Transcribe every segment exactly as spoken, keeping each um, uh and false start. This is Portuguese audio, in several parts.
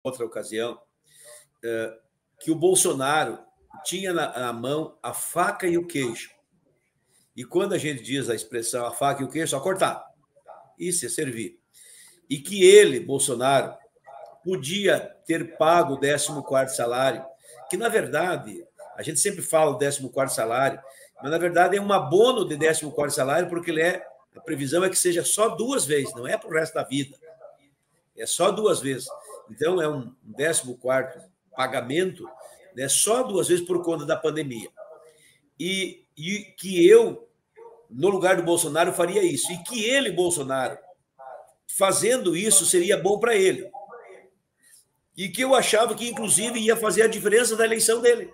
outra ocasião, que o Bolsonaro tinha na, na mão a faca e o queijo. E quando a gente diz a expressão a faca e o queijo, só cortar. Isso é servir. E que ele, Bolsonaro, podia ter pago o décimo quarto salário, que, na verdade, a gente sempre fala o décimo quarto salário, mas, na verdade, é um abono de décimo quarto salário, porque ele é, a previsão é que seja só duas vezes, não é para o resto da vida. É só duas vezes. Então, é um décimo quarto pagamento, né, só duas vezes por conta da pandemia. E, e que eu, no lugar do Bolsonaro, faria isso. E que ele, Bolsonaro, fazendo isso, seria bom para ele. E que eu achava que, inclusive, ia fazer a diferença da eleição dele.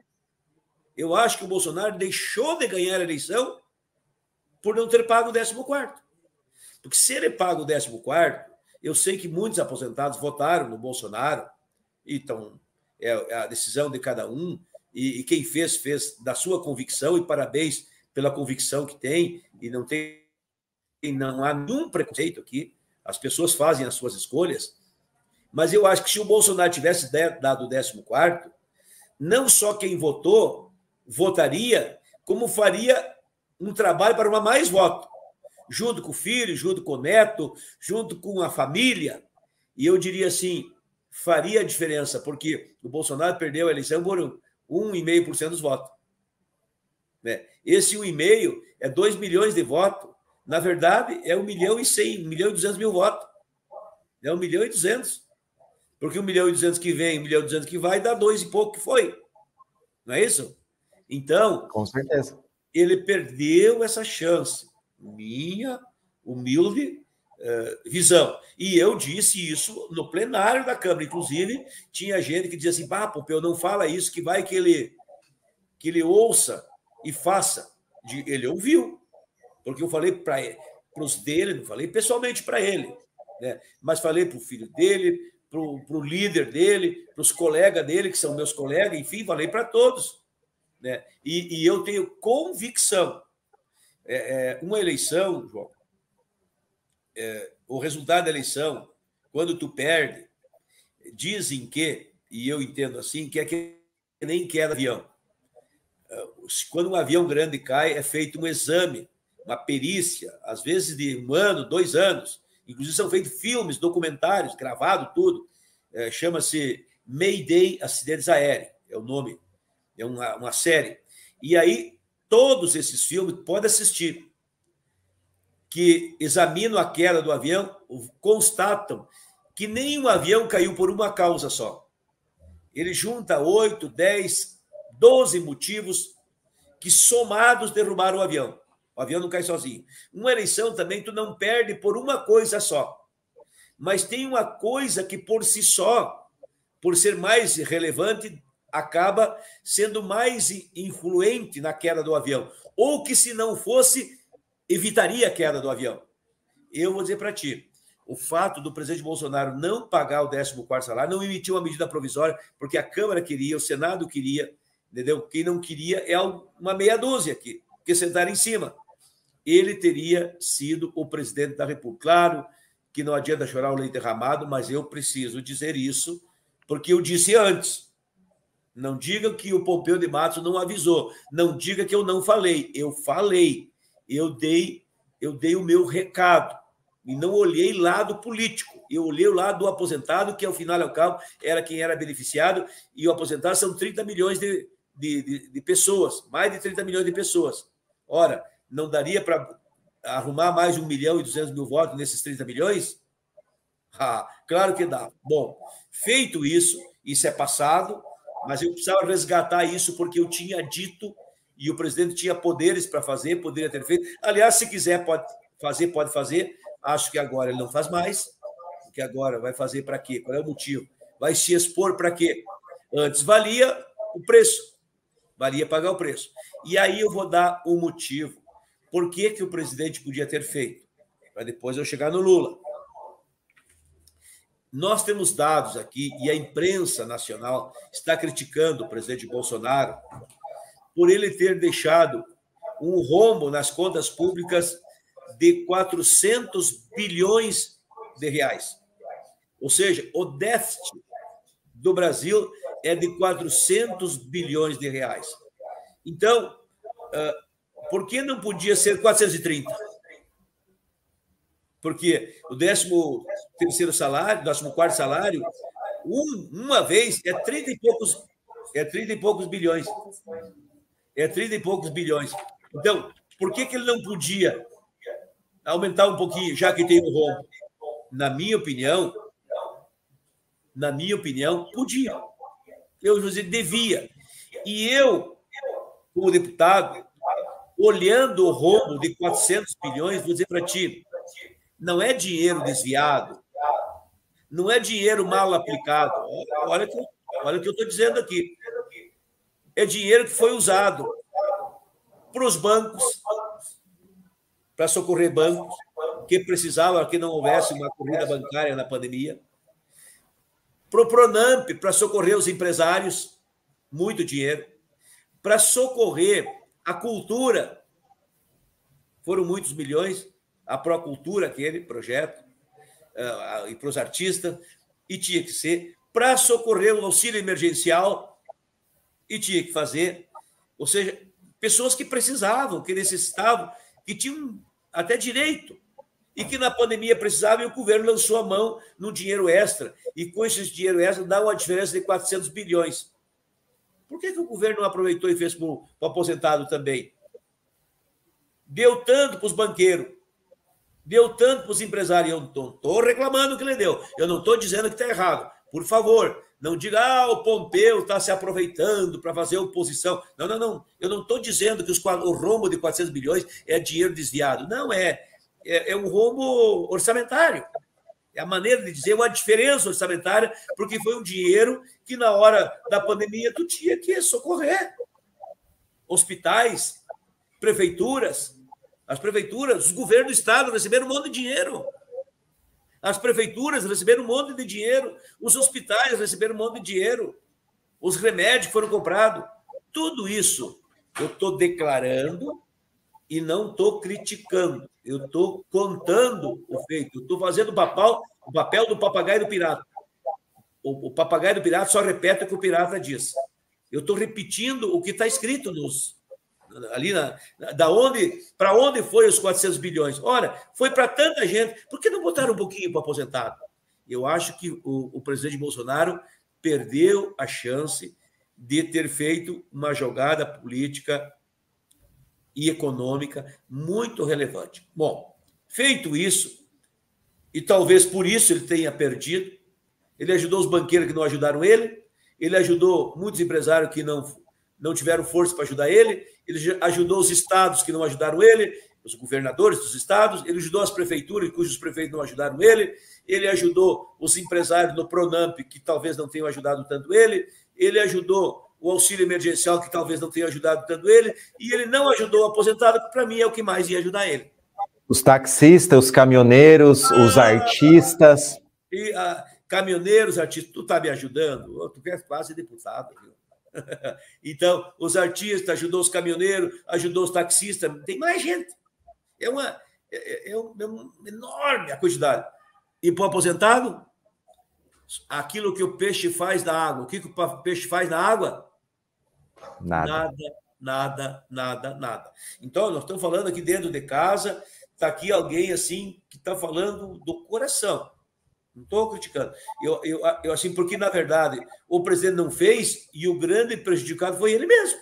Eu acho que o Bolsonaro deixou de ganhar a eleição por não ter pago o décimo quarto. Porque se ele paga o décimo quarto, eu sei que muitos aposentados votaram no Bolsonaro, então é a decisão de cada um, e, e quem fez, fez da sua convicção, e parabéns pela convicção que tem, e não tem, não há nenhum preconceito aqui, as pessoas fazem as suas escolhas, mas eu acho que se o Bolsonaro tivesse dado o décimo quarto, não só quem votou votaria, como faria um trabalho para uma mais voto, junto com o filho, junto com o neto, junto com a família. E eu diria assim, faria a diferença, porque o Bolsonaro perdeu a eleição por um vírgula cinco por cento dos votos. Esse um vírgula cinco por cento é dois milhões de votos. Na verdade, é um milhão e cem, um milhão e duzentos mil votos. É um milhão e duzentos. Porque um milhão e duzentos que vem, um milhão e duzentos que vai, dá dois e pouco que foi. Não é isso? Então, com certeza, ele perdeu essa chance. Minha humilde uh, visão. E eu disse isso no plenário da Câmara. Inclusive, tinha gente que dizia assim, pá, Pompeu, não fala isso, que vai que ele, que ele ouça e faça. Ele ouviu, porque eu falei para os dele, não falei pessoalmente para ele, né? Mas falei para o filho dele, para o líder dele, para os colegas dele, que são meus colegas, enfim, falei para todos. Né? E, e eu tenho convicção. É, é, uma eleição, João, é, o resultado da eleição, quando tu perde, dizem que, e eu entendo assim, que é que nem queda avião. Quando um avião grande cai, é feito um exame, uma perícia, às vezes de um ano, dois anos. Inclusive são feitos filmes, documentários, gravado tudo. É, chama-se Mayday Acidentes Aéreos, é o nome. É uma, uma série. E aí, todos esses filmes podem assistir, que examinam a queda do avião, constatam que nenhum avião caiu por uma causa só. Ele junta oito, dez, doze motivos que, somados, derrubaram o avião. O avião não cai sozinho. Uma eleição também, tu não perde por uma coisa só. Mas tem uma coisa que, por si só, por ser mais relevante, acaba sendo mais influente na queda do avião, ou que, se não fosse, evitaria a queda do avião. Eu vou dizer para ti, o fato do presidente Bolsonaro não pagar o décimo quarto salário, não emitiu uma medida provisória, porque a Câmara queria, o Senado queria, entendeu? Quem não queria é uma meia dúzia aqui, que sentaram em cima. Ele teria sido o presidente da República. Claro que não adianta chorar o leite derramado, mas eu preciso dizer isso, porque eu disse antes. Não diga que o Pompeu de Matos não avisou. Não diga que eu não falei. Eu falei. Eu dei, eu dei o meu recado. E não olhei lado político. Eu olhei o lado do aposentado, que, ao final e ao cabo, era quem era beneficiado. E o aposentado são trinta milhões de, de, de, de pessoas. Mais de trinta milhões de pessoas. Ora, não daria para arrumar mais de um milhão e duzentos mil votos nesses trinta milhões? Ah, claro que dá. Bom, feito isso, isso é passado, mas eu precisava resgatar isso porque eu tinha dito e o presidente tinha poderes para fazer, poderia ter feito. Aliás, se quiser pode fazer, pode fazer. Acho que agora ele não faz mais, porque agora vai fazer para quê? Qual é o motivo? Vai se expor para quê? Antes valia o preço, valia pagar o preço. E aí eu vou dar o motivo. Por que que o presidente podia ter feito? Para depois eu chegar no Lula. Nós temos dados aqui, e a imprensa nacional está criticando o presidente Bolsonaro por ele ter deixado um rombo nas contas públicas de quatrocentos bilhões de reais. Ou seja, o déficit do Brasil é de quatrocentos bilhões de reais. Então, por que não podia ser quatrocentos e trinta? Porque o décimo terceiro salário, décimo quarto salário, um, uma vez é trinta e poucos, é trinta e poucos bilhões. É trinta e poucos bilhões. Então, por que, que ele não podia aumentar um pouquinho, já que tem o rombo? Na minha opinião, na minha opinião, podia. Eu vou dizer, devia. E eu, como deputado, olhando o rombo de quatrocentos bilhões, vou dizer para ti, não é dinheiro desviado, não é dinheiro mal aplicado. Olha o que, olha o que eu estou dizendo aqui. É dinheiro que foi usado para os bancos, para socorrer bancos que precisavam que não houvesse uma corrida bancária na pandemia, para o Pronamp, para socorrer os empresários, muito dinheiro, para socorrer a cultura, foram muitos milhões, a Procultura, aquele projeto, uh, e para os artistas, e tinha que ser para socorrer o auxílio emergencial, e tinha que fazer, ou seja, pessoas que precisavam, que necessitavam, que tinham até direito, e que na pandemia precisavam, e o governo lançou a mão no dinheiro extra, e com esse dinheiro extra dá uma diferença de quatrocentos bilhões. Por que, que o governo não aproveitou e fez para o aposentado também? Deu tanto para os banqueiros, deu tanto para os empresários. Eu não estou reclamando que ele deu, eu não estou dizendo que está errado. Por favor, não diga, ah, o Pompeu está se aproveitando para fazer oposição. Não, não, não. Eu não estou dizendo que os, o rombo de quatrocentos bilhões é dinheiro desviado. Não é. É, é um rombo orçamentário. É a maneira de dizer uma diferença orçamentária, porque foi um dinheiro que, na hora da pandemia, tu tinha que socorrer. Hospitais, prefeituras, as prefeituras, os governos do Estado receberam um monte de dinheiro. As prefeituras receberam um monte de dinheiro. Os hospitais receberam um monte de dinheiro. Os remédios foram comprados. Tudo isso eu estou declarando e não estou criticando. Eu estou contando o feito. Estou fazendo o papel, o papel do papagaio do pirata. O, o papagaio do pirata só repete o que o pirata diz. Eu estou repetindo o que está escrito nos... ali na, da onde, para onde foi os quatrocentos bilhões? Ora, foi para tanta gente. Por que não botaram um pouquinho para o aposentado? Eu acho que o, o presidente Bolsonaro perdeu a chance de ter feito uma jogada política e econômica muito relevante. Bom, feito isso, e talvez por isso ele tenha perdido, ele ajudou os banqueiros que não ajudaram ele, ele ajudou muitos empresários que não não tiveram força para ajudar ele, ele ajudou os estados que não ajudaram ele, os governadores dos estados, ele ajudou as prefeituras cujos prefeitos não ajudaram ele, ele ajudou os empresários no Pronamp que talvez não tenham ajudado tanto ele, ele ajudou o auxílio emergencial que talvez não tenha ajudado tanto ele, e ele não ajudou o aposentado, que para mim é o que mais ia ajudar ele. Os taxistas, os caminhoneiros, ah, os artistas... E, ah, caminhoneiros, artistas, tu está me ajudando? Tu quer quase deputado, viu? Então, os artistas, ajudou os caminhoneiros, ajudou os taxistas, tem mais gente. É uma, é, é, um, é uma enorme a quantidade. E para o aposentado, aquilo que o peixe faz na água. O que, que o peixe faz na água? Nada. Nada, nada, nada, nada. Então, nós estamos falando aqui dentro de casa, está aqui alguém assim que está falando do coração. Não estou criticando. Eu, eu, eu, assim, porque, na verdade, o presidente não fez e o grande prejudicado foi ele mesmo.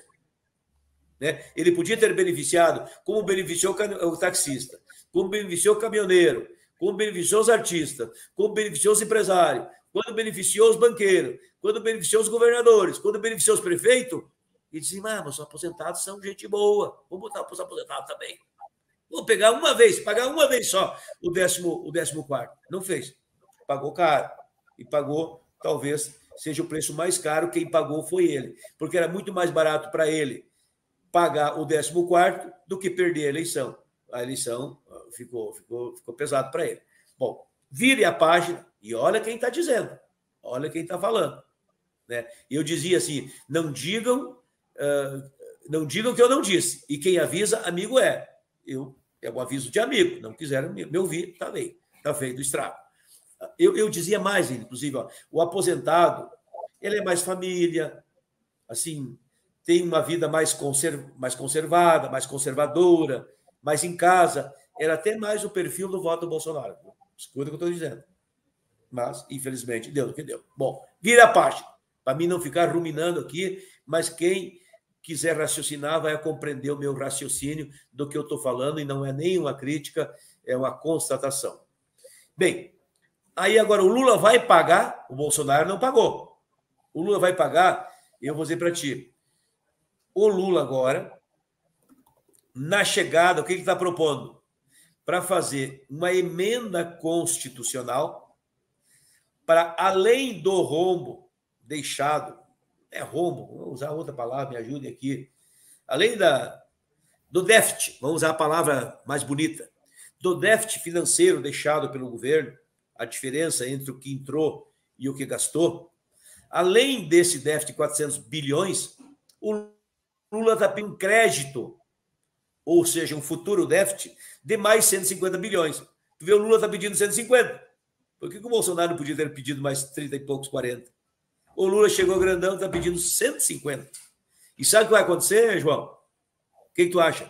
Né? Ele podia ter beneficiado, como beneficiou o taxista, como beneficiou o caminhoneiro, como beneficiou os artistas, como beneficiou os empresários, quando beneficiou os banqueiros, quando beneficiou os governadores, quando beneficiou os prefeitos, e disse, ah, mas os aposentados são gente boa, vamos botar os aposentados também. Vou pegar uma vez, pagar uma vez só o décimo, o décimo quarto. Não fez. Pagou caro. E pagou, talvez, seja o preço mais caro, quem pagou foi ele. Porque era muito mais barato para ele pagar o décimo quarto do que perder a eleição. A eleição ficou, ficou, ficou pesado para ele. Bom, vire a página e olha quem está dizendo. Olha quem está falando. Né? Eu dizia assim, não digam, uh, não digam que eu não disse. E quem avisa, amigo é. Eu, é um aviso de amigo. Não quiseram me, me ouvir, está bem. Está feito o estrago. Eu, eu dizia mais, inclusive, ó, o aposentado, ele é mais família, assim, tem uma vida mais, conserv... mais conservada, mais conservadora, mais em casa. Era até mais o perfil do voto do Bolsonaro. Escuta o que eu estou dizendo. Mas, infelizmente, deu o que deu. Bom, vira a página, para mim não ficar ruminando aqui, mas quem quiser raciocinar vai compreender o meu raciocínio do que eu estou falando, e não é nem uma crítica, é uma constatação. Bem, aí agora o Lula vai pagar, o Bolsonaro não pagou. O Lula vai pagar, eu vou dizer para ti, o Lula agora, na chegada, o que ele está propondo? Para fazer uma emenda constitucional para, além do rombo deixado, é rombo, vou usar outra palavra, me ajudem aqui, além da, do déficit, vamos usar a palavra mais bonita, do déficit financeiro deixado pelo governo, a diferença entre o que entrou e o que gastou, além desse déficit de quatrocentos bilhões, o Lula está pedindo crédito, ou seja, um futuro déficit de mais cento e cinquenta bilhões. Tu vê, o Lula está pedindo cento e cinquenta. Por que, que o Bolsonaro não podia ter pedido mais trinta e poucos, quarenta? O Lula chegou grandão e está pedindo cento e cinquenta. E sabe o que vai acontecer, João? O que, que tu acha?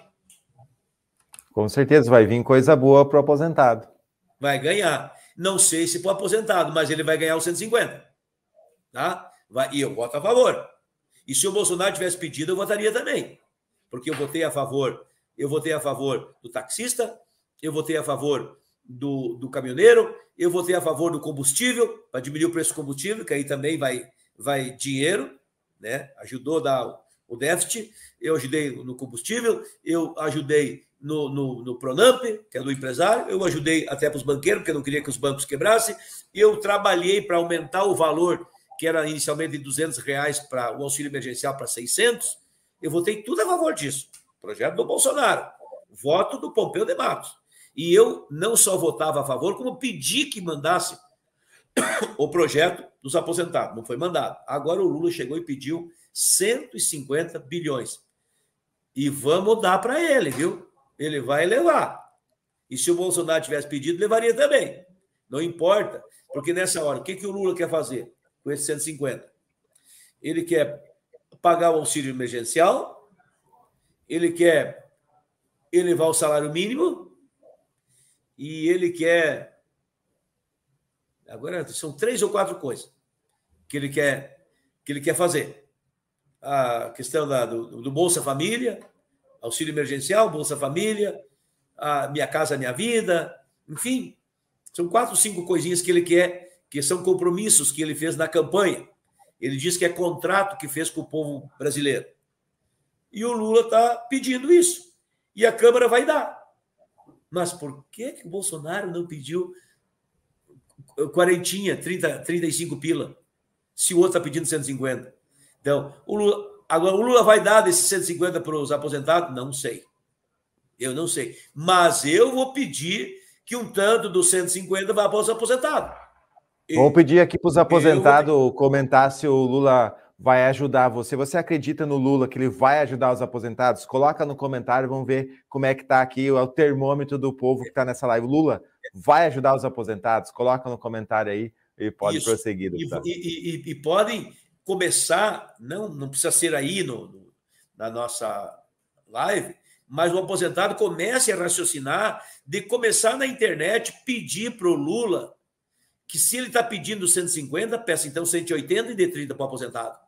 Com certeza vai vir coisa boa para o aposentado. Vai ganhar. Não sei se para o aposentado, mas ele vai ganhar os cento e cinquenta. Tá? Vai, e eu voto a favor. E se o Bolsonaro tivesse pedido, eu votaria também. Porque eu votei a favor, eu votei a favor do taxista, eu votei a favor do, do caminhoneiro, eu votei a favor do combustível, para diminuir o preço do combustível, que aí também vai, vai dinheiro, né? Ajudou a dar o déficit, eu ajudei no combustível, eu ajudei no, no, no Pronamp, que é do empresário, eu ajudei até para os banqueiros, porque eu não queria que os bancos quebrassem, eu trabalhei para aumentar o valor, que era inicialmente de duzentos reais para o auxílio emergencial para seiscentos, eu votei tudo a favor disso. Projeto do Bolsonaro, voto do Pompeu de Matos. E eu não só votava a favor, como pedi que mandasse o projeto dos aposentados. Não foi mandado. Agora o Lula chegou e pediu cento e cinquenta bilhões. E vamos dar para ele, viu? Ele vai levar. E se o Bolsonaro tivesse pedido, levaria também. Não importa, porque nessa hora, o que, que o Lula quer fazer com esses cento e cinquenta? Ele quer pagar o auxílio emergencial, ele quer elevar o salário mínimo e ele quer... Agora, são três ou quatro coisas que ele quer, que ele quer fazer. A questão da, do, do Bolsa Família, auxílio emergencial, Bolsa Família, a Minha Casa Minha Vida, enfim, são quatro, cinco coisinhas que ele quer, que são compromissos que ele fez na campanha. Ele diz que é contrato que fez com o povo brasileiro. E o Lula está pedindo isso. E a Câmara vai dar. Mas por que, que o Bolsonaro não pediu quarentinha, trinta, trinta e cinco pila, se o outro está pedindo cento e cinquenta? Então, o Lula, agora o Lula vai dar desses cento e cinquenta para os aposentados? Não sei. Eu não sei. Mas eu vou pedir que um tanto dos cento e cinquenta vá para os aposentados. Vou pedir aqui para os aposentados vou... comentar se o Lula vai ajudar você. Você acredita no Lula que ele vai ajudar os aposentados? Coloca no comentário, vamos ver como é que está aqui o termômetro do povo que está nessa live. Lula vai ajudar os aposentados? Coloca no comentário aí e pode Isso. prosseguir. E, e, e, e podem começar, não, não precisa ser aí no, no, na nossa live, mas o aposentado comece a raciocinar de começar na internet, pedir para o Lula que se ele está pedindo cento e cinquenta, peça então cento e oitenta e dê trinta para o aposentado.